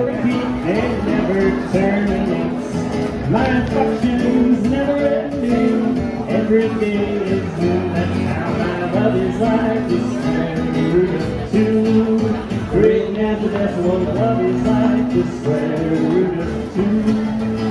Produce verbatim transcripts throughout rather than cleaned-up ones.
never repeat and never terminates. My affection's never ending. Every day is new. That's how my love is like the square root of two. Great and that's what love is like, the square root of two.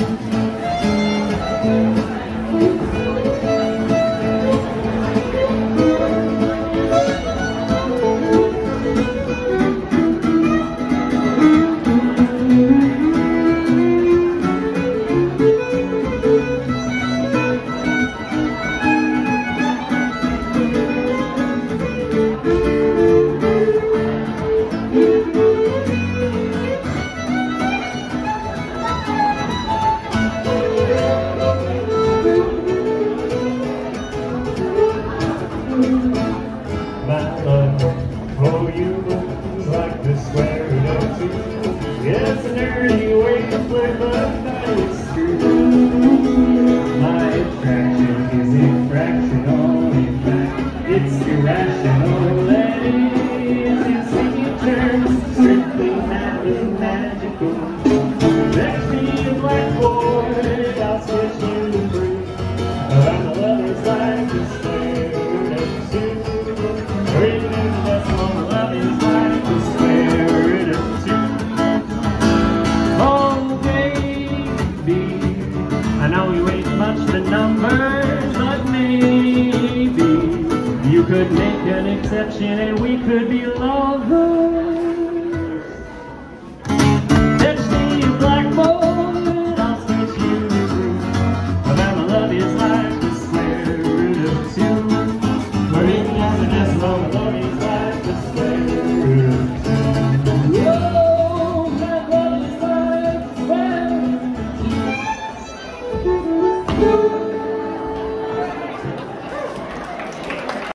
My love for you is like the square root of two. It's an early way to play, but that is true. My attraction is infractional, in fact, it's irrational. That is, in singing terms, strictly mathematical. Next me a blackboard, I'll sketch you the proof about my lover's like the square root of two. Great and decimal love is like the square root of two. Oh baby, I know you ain't much the numbers, but maybe you could make an exception and we could be lovers.